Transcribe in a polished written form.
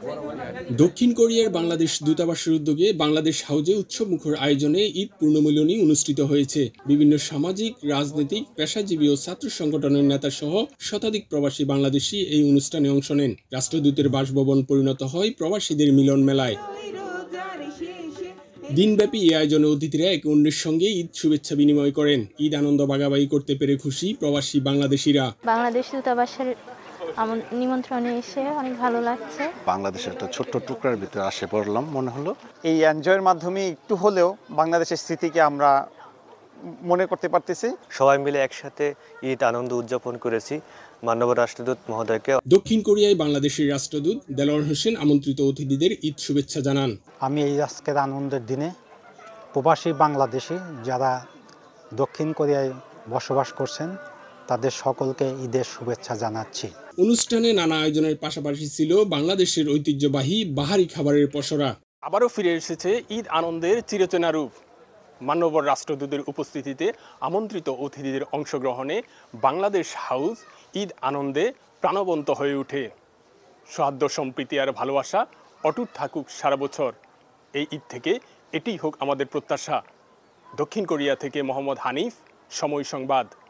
দক্ষিণ কোরিয়ার বাংলাদেশ দূতাবাসের উদ্যোগে বাংলাদেশ হাউজে উৎসবমুখর আয়োজনে ঈদ পূর্ণমিলনী অনুষ্ঠিত হয়েছে। বিভিন্ন সামাজিক, রাজনৈতিক, পেশাজীবী ও ছাত্র সংগঠনের নেতা সহ শতাধিক প্রবাসী বাংলাদেশি এই অনুষ্ঠানে অংশ নেন। রাষ্ট্রদূতের বাসভবন পরিণত হয় প্রবাসীদের মিলন মেলায়। দিনব্যাপী এই আয়োজনে অতিথিরা একে অন্যের সঙ্গে ঈদ শুভেচ্ছা বিনিময় করেন। ঈদ আনন্দ ভাগাভাগি করতে পেরে খুশি প্রবাসী বাংলাদেশিরা। বাংলাদেশ দূতাবাসের নিমন্ত্রণে এসে অনেক ভালো লাগছে। বাংলাদেশের একটা ছোট্ট টুকরার ভিতরে আসে পড়লাম মনে হলো। এই এনজয়ের মাধ্যমে একটু হলেও বাংলাদেশের স্মৃতিকে আমরা মনে করতে পারতেছি। সবাই মিলে একসাথে ঈদ আনন্দ উদযাপন করেছি। মাননীয় রাষ্ট্রদূত মহোদয়কে। দক্ষিণ কোরিয়ায় বাংলাদেশের রাষ্ট্রদূত দেলোয়ার হোসেন আমন্ত্রিত অতিথিদের ঈদ শুভেচ্ছা জানান। আমি এই আজকের আনন্দের দিনে প্রবাসী বাংলাদেশি যারা দক্ষিণ কোরিয়ায় বসবাস করছেন তাদের সকলকে ঈদের শুভেচ্ছা জানাচ্ছি। অনুষ্ঠানে নানা আয়োজনের পাশাপাশি ছিল বাংলাদেশের ঐতিহ্যবাহী বাহারি খাবারের পসরা। আবারও ফিরে এসেছে ঈদ আনন্দের চিরচেনা রূপ। মাননীয় রাষ্ট্রদূতের উপস্থিতিতে আমন্ত্রিত অতিথিদের অংশগ্রহণে বাংলাদেশ হাউস ঈদ আনন্দে প্রাণবন্ত হয়ে ওঠে। সৌহার্দ্য, সম্প্রীতি আর ভালোবাসা অটুট থাকুক সারা বছর। এই ঈদ থেকে এটিই হোক আমাদের প্রত্যাশা। দক্ষিণ কোরিয়া থেকে মোহাম্মদ হানিফ, সময় সংবাদ।